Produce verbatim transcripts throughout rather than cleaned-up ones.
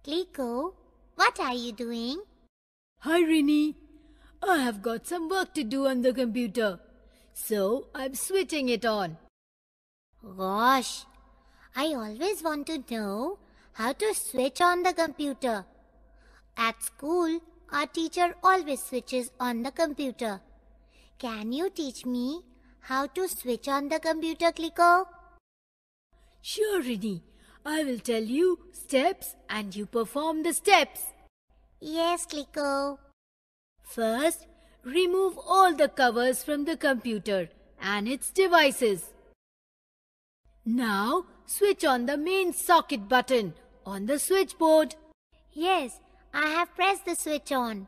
Kliko, what are you doing? Hi, Rini. I have got some work to do on the computer, so I'm switching it on. Gosh, I always want to know how to switch on the computer. At school, our teacher always switches on the computer. Can you teach me how to switch on the computer, Kliko? Sure, Rini. I will tell you steps and you perform the steps. Yes, Kliko. First, remove all the covers from the computer and its devices. Now, switch on the main socket button on the switchboard. Yes, I have pressed the switch on.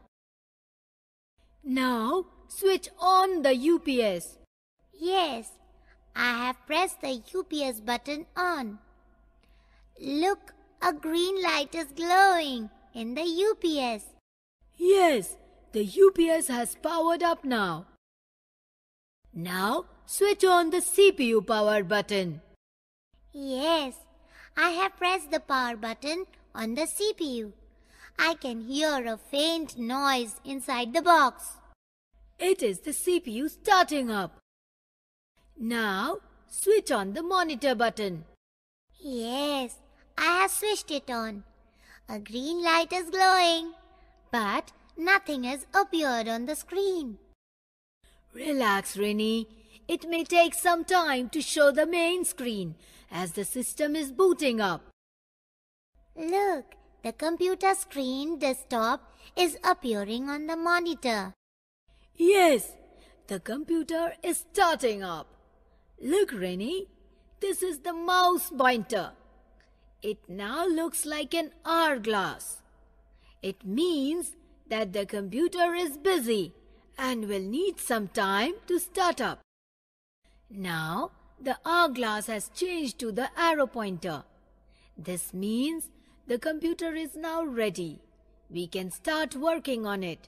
Now, switch on the U P S. Yes, I have pressed the U P S button on. Look, a green light is glowing in the U P S. Yes, the U P S has powered up now. Now, switch on the C P U power button. Yes, I have pressed the power button on the C P U. I can hear a faint noise inside the box. It is the C P U starting up. Now, switch on the monitor button. Yes, I have switched it on. A green light is glowing, but nothing has appeared on the screen. Relax, Rini. It may take some time to show the main screen as the system is booting up. Look, the computer screen desktop is appearing on the monitor. Yes, the computer is starting up. Look, Rini, this is the mouse pointer. It now looks like an hourglass. It means that the computer is busy and will need some time to start up. Now, the hourglass has changed to the arrow pointer. This means the computer is now ready. We can start working on it.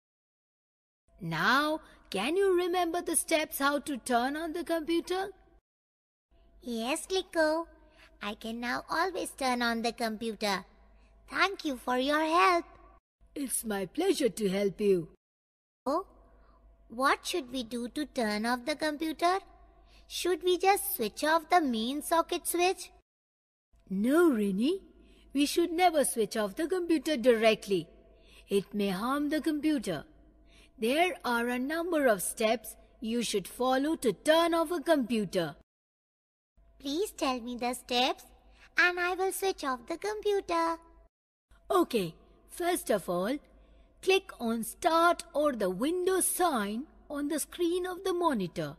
Now, can you remember the steps how to turn on the computer? Yes, Kliko. I can now always turn on the computer. Thank you for your help. It's my pleasure to help you. Oh, what should we do to turn off the computer? Should we just switch off the main socket switch? No, Rini. We should never switch off the computer directly. It may harm the computer. There are a number of steps you should follow to turn off a computer. Please tell me the steps and I will switch off the computer. Okay, first of all, click on Start or the Windows sign on the screen of the monitor.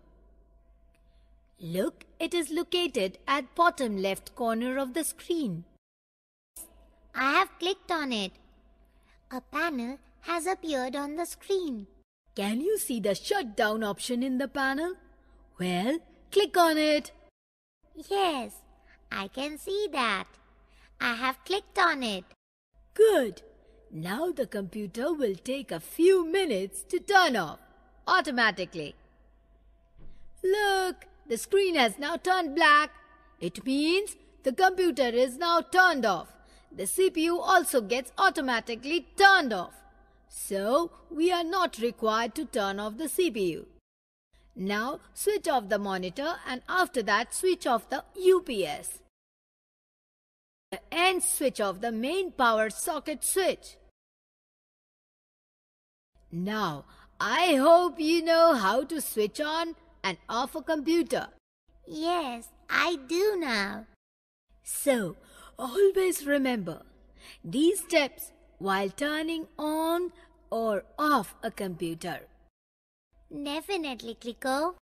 Look, it is located at bottom left corner of the screen. I have clicked on it. A panel has appeared on the screen. Can you see the shutdown option in the panel? Well, click on it. Yes, I can see that. I have clicked on it. Good. Now the computer will take a few minutes to turn off automatically. Look, the screen has now turned black. It means the computer is now turned off. The C P U also gets automatically turned off. So, we are not required to turn off the C P U. Now, switch off the monitor and after that switch off the U P S. And switch off the main power socket switch. Now, I hope you know how to switch on and off a computer. Yes, I do now. So, always remember these steps while turning on or off a computer. Definitely, Kliko.